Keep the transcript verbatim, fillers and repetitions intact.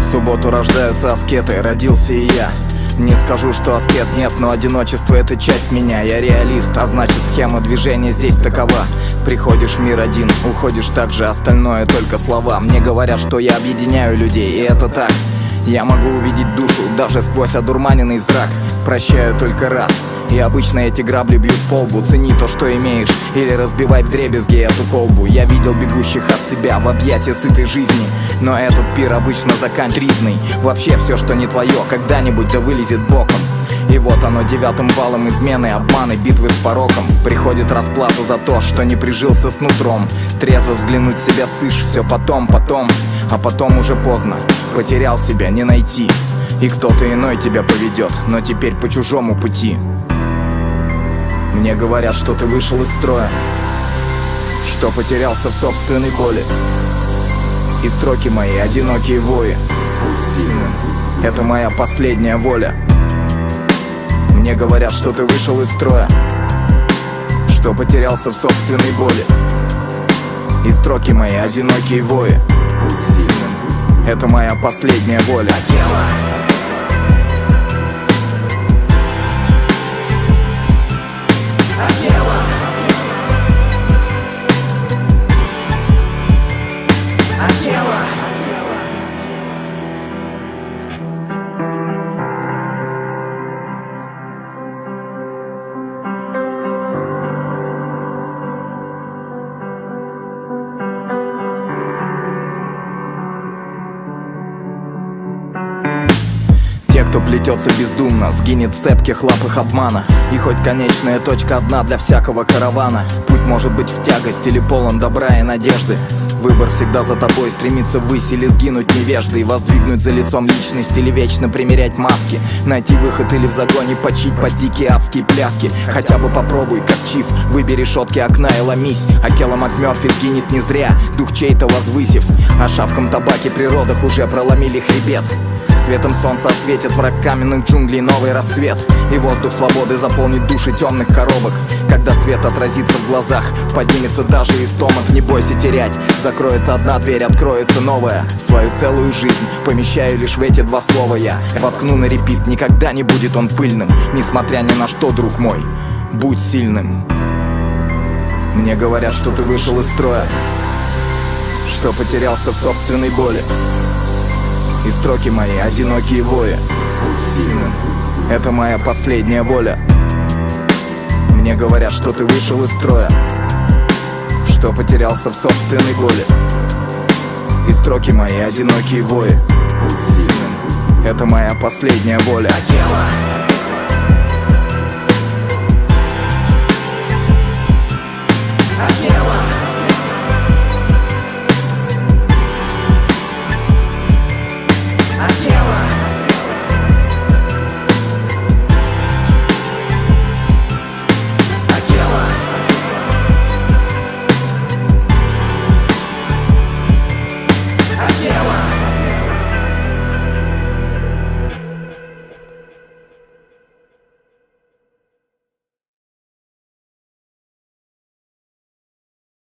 В субботу рождаются аскеты, родился и я. Не скажу, что аскет нет, но одиночество — это часть меня. Я реалист, а значит схема движения здесь такова. Приходишь в мир один, уходишь так же, остальное только слова. Мне говорят, что я объединяю людей, и это так. Я могу увидеть душу даже сквозь одурманенный зрак. Прощаю только раз, и обычно эти грабли бьют по лбу. Цени то, что имеешь, или разбивай вдребезги эту колбу. Я видел бегущих от себя в объятия сытой жизни, но этот пир обычно заканчивается тризной. Вообще все, что не твое, когда-нибудь да вылезет боком. И вот оно девятым валом измены, обманы, битвы с пороком. Приходит расплата за то, что не прижился с нутром. Трезво взглянуть в себя сышь, все потом, потом. А потом уже поздно, потерял себя, не найти. И кто-то иной тебя поведет, но теперь по чужому пути. Мне говорят, что ты вышел из строя, что потерялся в собственной боли. И строки мои одинокие вои. Будь сильным, это моя последняя воля. Мне говорят, что ты вышел из строя, что потерялся в собственной боли. И строки мои одинокие вои. Будь сильным, это моя последняя воля. Акела. Акела. Акела. Те, кто плетется бездумно, сгинет в цепких лапах обмана. И хоть конечная точка одна для всякого каравана, путь может быть в тягость или полон добра и надежды. Выбор всегда за тобой, стремиться ввысь или сгинуть невеждой. Воздвигнуть за лицом личность или вечно примерять маски. Найти выход или в загоне почить под дикие адские пляски. Хотя бы попробуй, как Чиф, выбери шотки окна и ломись. Акела МакМёрфи сгинет не зря, дух чей-то возвысив. А шавкам табаки при родах уже проломили хребет. Светом солнца осветит мрак каменных джунглей новый рассвет. И воздух свободы заполнит души темных коробок. Когда свет отразится в глазах, поднимется даже истомок. Не бойся терять, закроется одна дверь, откроется новая. Свою целую жизнь помещаю лишь в эти два слова я. Воткну на репит, никогда не будет он пыльным. Несмотря ни на что, друг мой, будь сильным. Мне говорят, что ты вышел из строя, что потерялся в собственной боли. И строки мои одинокие вои. Будь сильным, это моя последняя воля. Мне говорят, что ты вышел из строя, что потерялся в собственной боли. И строки мои одинокие вои. Будь сильным, это моя последняя воля. Акела. Акела.